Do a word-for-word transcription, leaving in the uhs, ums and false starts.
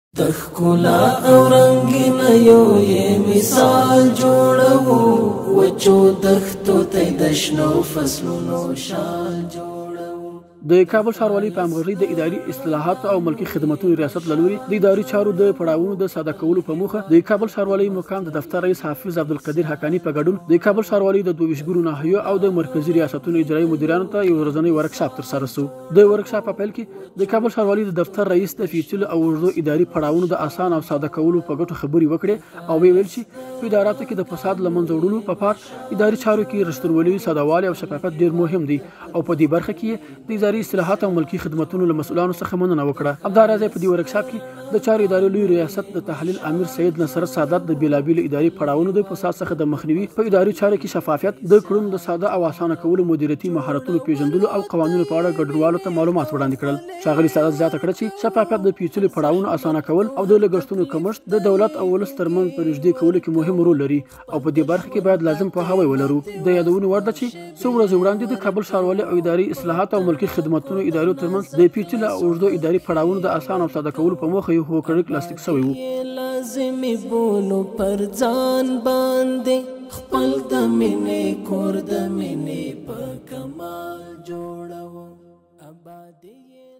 تخکلا او رنگین یو یې مثال جوړو وچو دښتو ته د شنو فصلونو شال جوړو. د کابل ښاروالۍ په همغږۍ د اداري اصلاحاتو او ملکي خدمتونو ریاست له لوري د اداري چارو د پړاوونو د ساده کولو په موخه د کابل ښاروالۍ مقام د دفتر رئیس حافظ عبدالقدیر حقاني په ګډون د کابل ښاروالۍ د دوه ویشت ګونو ناحیو او د مرکزي ریاستونو اجرایي مدیرانو ته یو ورځنی ورکشاپ ترسره شو. د ورکشاپ په پیل کې د کابل ښاروالۍ د دفتر رئیس د پیچلو او اوږدو اداري پړاوونو د اسان او ساده کولو په ګټو خبرې وکړې او ویې ویل چې په اداراتو کې د فساد له منځه وړلو په پار اداري چارو کې رښتینولي، سادهوالي او شفافیت ډېر مهم دی او په دې برخه کې د اداري اصلاحاتو او ملکي خدمتونو له مسؤلانو څخه مننه وکړه. همداراز په دې ورکشاپ کې د چارو ادارې لوی ریاست د تحلیل امیر سید نصرت سادات د بیلابیلو اداري پړاوونو د فساد څخه د مخنیوي، په اداري چارو کې شفافیت، د کړنو د ساده او اسانه کولو، مدیریتي مهارتونو پیژندلو او قوانینو په اړه ګډونوالو ته معلومات وړاندې کړل. ښاغلي سادات زیاته کړه چې شفافیت د پیچلو پړاوونو اسانه کول او د لګښتونو کمښت د دولت او ولس ترمنځ په نږدې کولو کې مهم رول لري او په دې برخه کې باید لازم پوهاوی ولرو. د یادونې وړ ده چې څو ورځې وړاندې د کابل ښاروالۍ او اداري اصلاحاتو او ملکي خدمتونو ادارو ترمنځ د پیچلو او اوږدو اداري پړاوونو د اسانه او ساده کولو په موخه یو هوکړیک لاسلیک شوی و. لازمي بولو پر ځان باندې خپل د مینې کور د مینې په کمال جوړو. آبادي